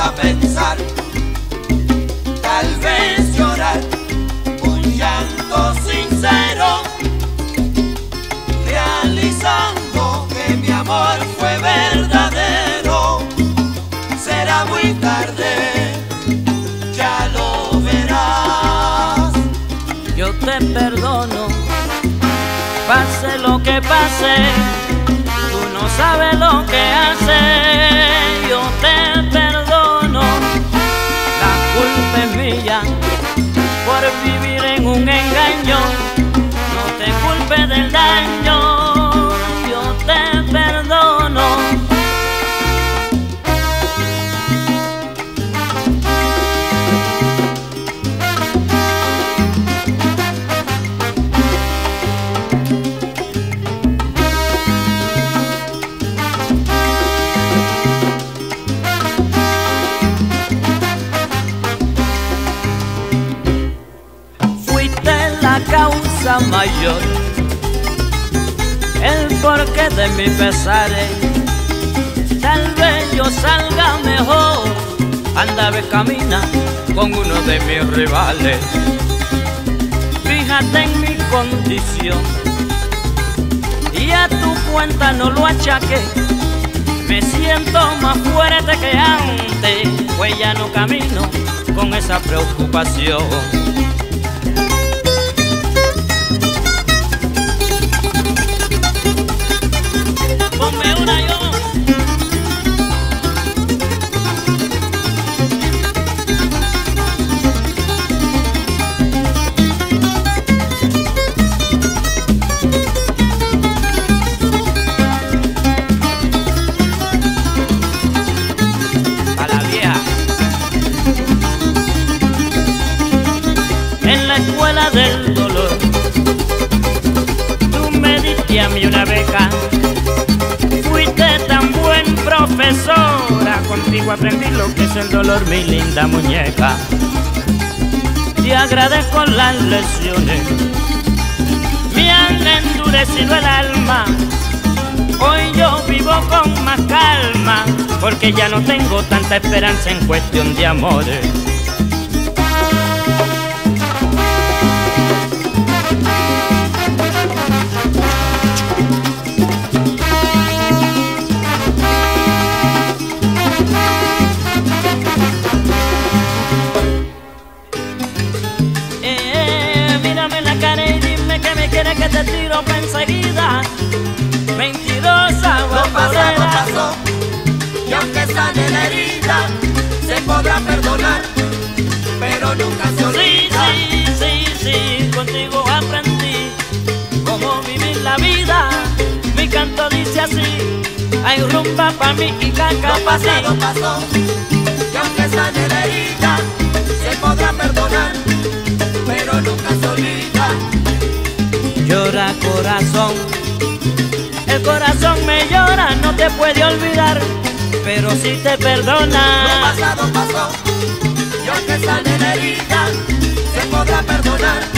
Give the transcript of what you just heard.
a pensar, tal vez llorar un llanto sincero, realizando que mi amor fue verdadero. Será muy tarde, ya lo verás. Yo te perdono, pase lo que pase, tú no sabes lo que haces. Yo te perdono, la culpa es mía por vivir en un engaño. No te culpes del daño, yo te perdono. Causa mayor, el porqué de mi pesares. Tal vez yo salga mejor, anda ve camina con uno de mis rivales. Fíjate en mi condición y a tu cuenta no lo achaque. Me siento más fuerte que antes, pues ya no camino con esa preocupación. Ponme una yo. A la vieja. En la escuela del dolor, tú me diste a mí una beca. Fuiste tan buen profesora, contigo aprendí lo que es el dolor, mi linda muñeca. Te agradezco las lecciones, me han endurecido el alma. Hoy yo vivo con más calma, porque ya no tengo tanta esperanza en cuestión de amores. Que te tiro pa' enseguida, mentirosa, lo pasado pasó, y aunque sale la herida, se podrá perdonar, pero nunca se olvida. Sí, contigo aprendí cómo vivir la vida. Mi canto dice así: hay rumba pa' mí y caca lo pa' ti. Lo pasado pasó, y aunque sale la herida, se podrá perdonar, pero nunca se olvida. Llora corazón, el corazón me llora, no te puede olvidar, pero si te perdona. Lo pasado pasó, y aunque sale la herida, se podrá perdonar,